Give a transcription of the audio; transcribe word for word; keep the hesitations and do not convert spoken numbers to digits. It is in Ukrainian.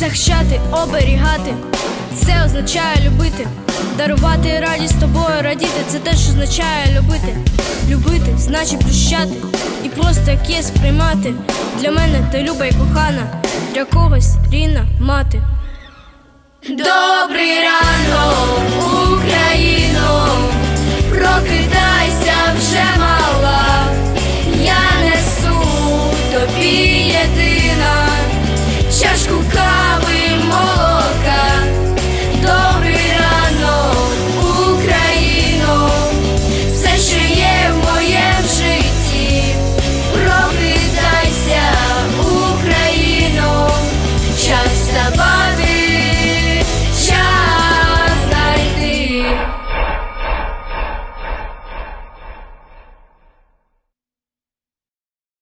захищати, оберігати, це означає любити, дарувати радість тобою, радіти, це теж означає любити. Любити значить прощати і просто як є сприймати. Для мене ти люба і кохана, для когось рідна мати. Добрий ранок, Україно, прокидайся вже, мала, я несу тобі єдине